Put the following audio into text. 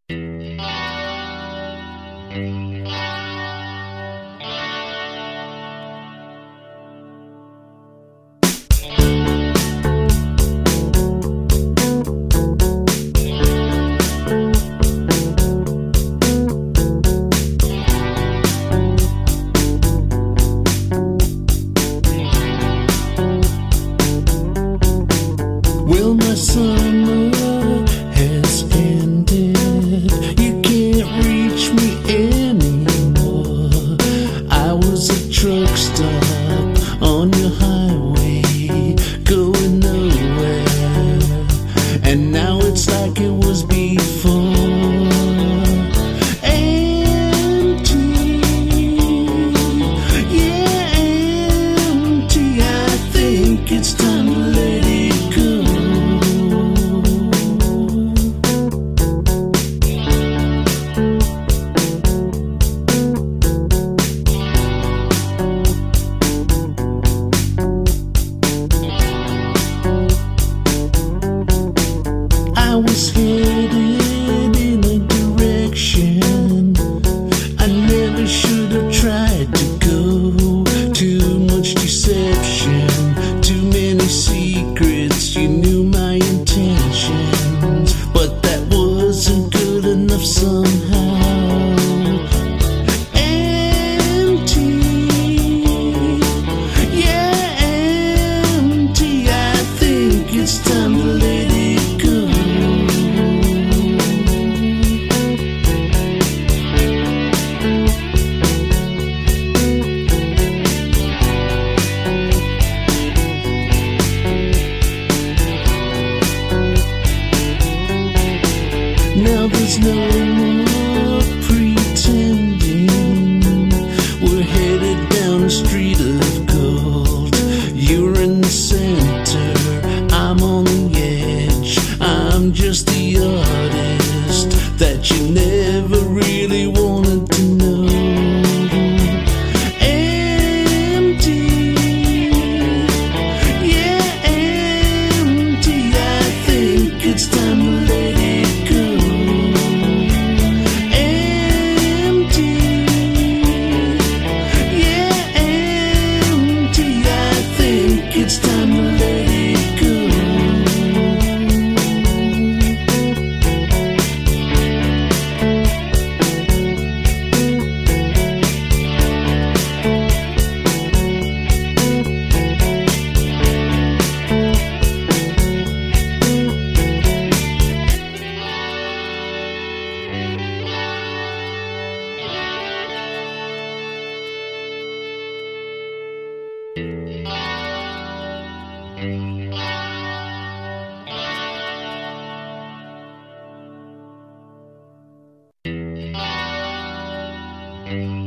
Well, my summer has ended. You can't reach me anymore. I was a truck stop on your highway, going nowhere. And now it's like it was before. Empty, yeah, empty. I think it's time to let it go. I was headed in a direction I never should have tried to go. Too much deception, too many secrets. You knew my intentions, but that wasn't good enough somehow. Empty, yeah, empty. I think it's time to let it go. Now there's no more pretending. We're headed down a street of gold. You're in the center, I'm on the edge. I'm just the artist that you never really wanted to know. Empty, yeah, empty. I think it's time to let it go. It's time to let it go. Thank you.